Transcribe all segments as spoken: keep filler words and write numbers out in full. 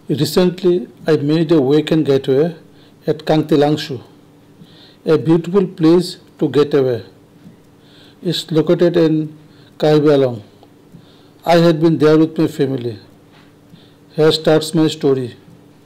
Recently, I made a weekend getaway at Kangthilangso, a beautiful place to get away. It's located in Karbi. I had been there with my family. Here starts my story.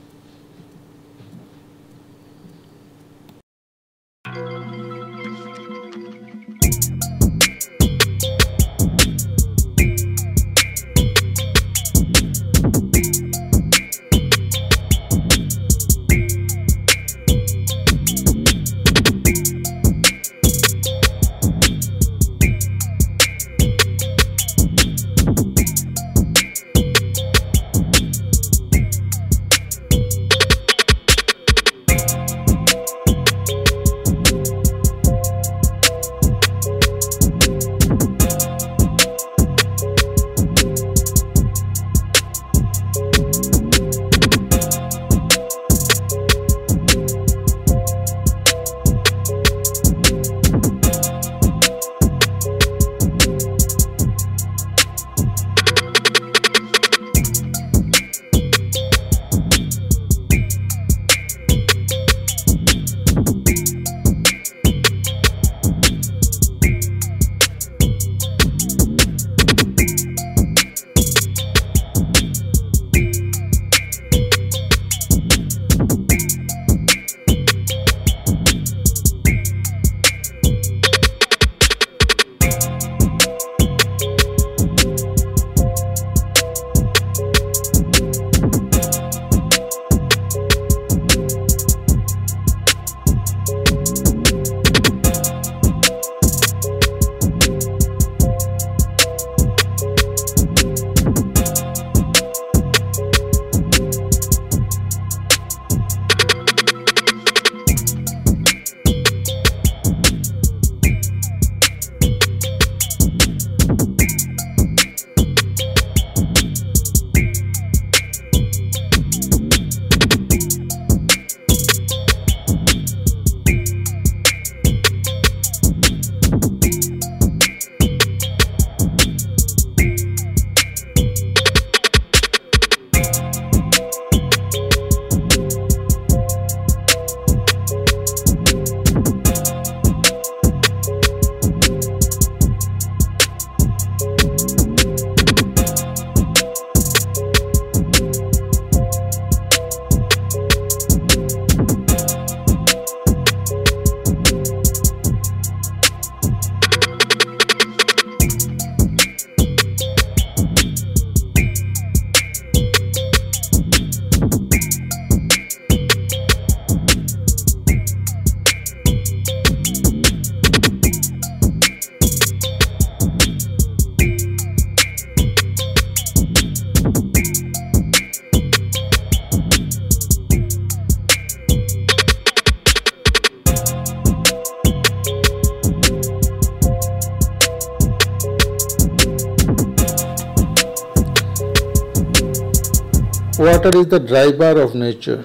Water is the driver of nature.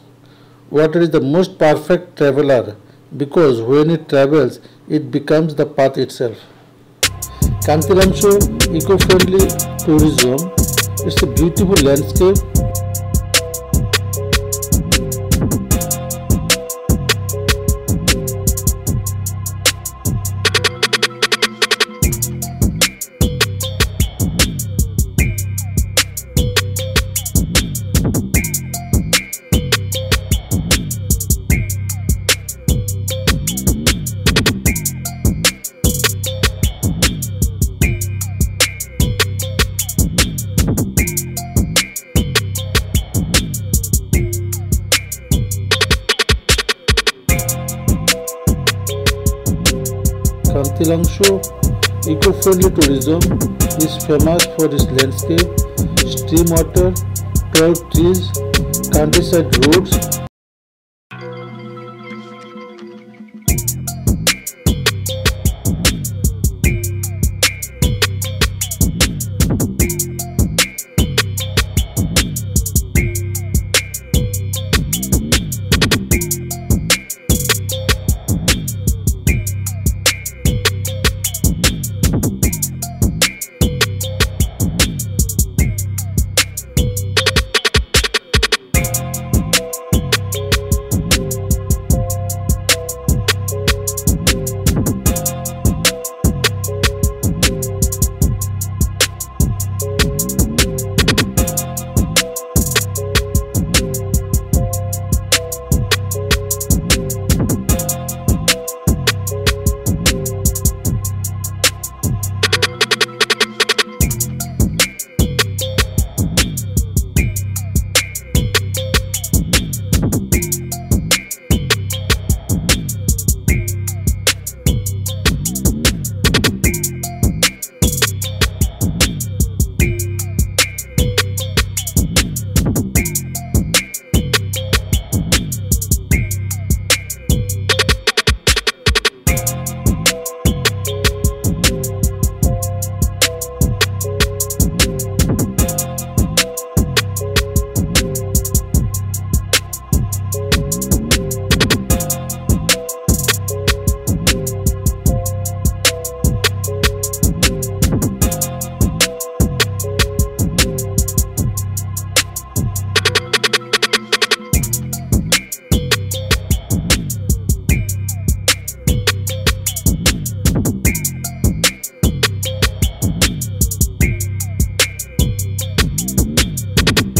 Water is the most perfect traveler because when it travels, it becomes the path itself. Kangthilangso eco-friendly tourism. It's a beautiful landscape. Kangthilangso eco-friendly tourism is famous for its landscape, stream water, tall trees, countryside roads,